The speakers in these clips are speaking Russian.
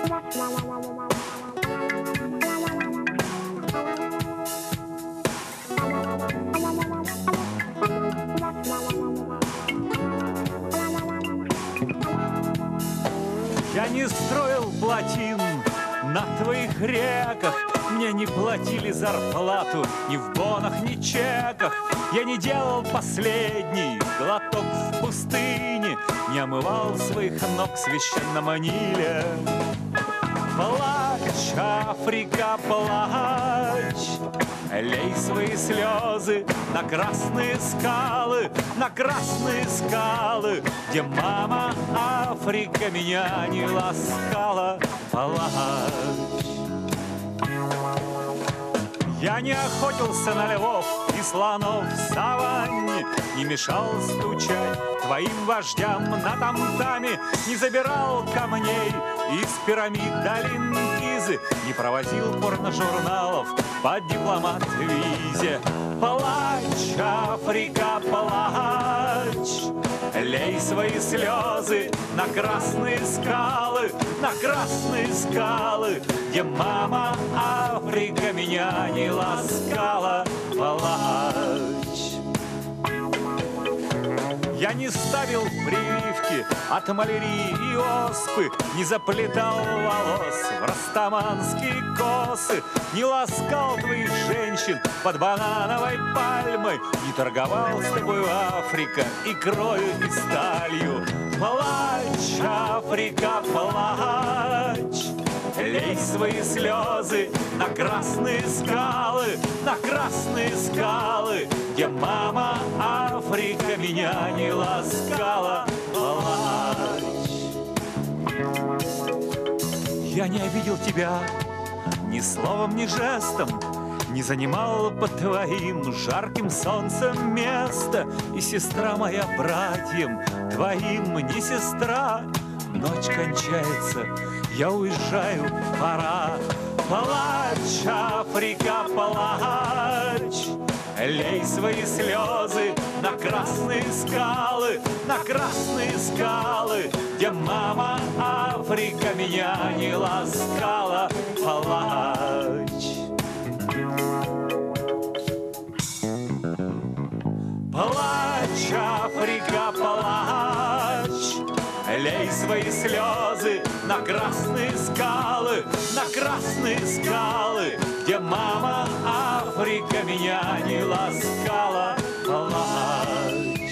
Я не строил плотин на твоих реках, мне не платили зарплату ни в бонах, ни чеках. Я не делал последний глоток в пустыне, не омывал своих ног в священном Ниле. Плачь, Африка, плачь, лей свои слезы на красные скалы, где мама Африка меня не ласкала. Плачь. Я не охотился на львов и слонов в саванне, не мешал стучать твоим вождям на тамтаме, не забирал камней из пирамид долин Гизы, не провозил порножурналов под дипломат-визе. Плачь, Африка, плачь, лей свои слезы на красные скалы, где мама Африка меня не ласкала. Плачь. Я не ставил прививки от малярии и оспы, не заплетал волос в растаманские косы, не ласкал твоих женщин под банановой пальмой, не торговал с тобой Африка икрою и сталью. Плачь, Африка, плачь, лей свои слезы на красные скалы, где мама Африка меня не ласкала. Плачь. Я не обидел тебя ни словом, ни жестом, не занимал под твоим жарким солнцем место. И сестра моя братьям твоим не сестра. Ночь кончается, я уезжаю, пора. Плачь, Африка, плачь, лей свои слезы на красные скалы, где мама Африка меня не ласкала. Плачь. Плачь, Африка, плачь, лей свои слезы на красные скалы, где мама Африка меня не ласкала. Плачь.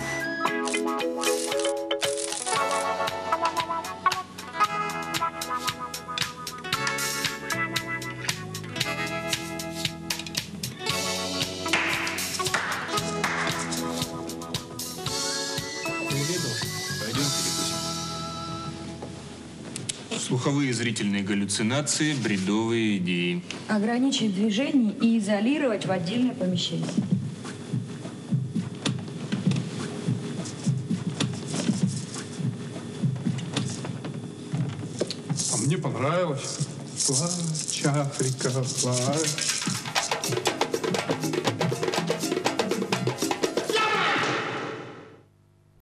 Слуховые и зрительные галлюцинации, бредовые идеи. Ограничить движение и изолировать в отдельное помещение. А мне понравилось. Плачь, Африка, плачь.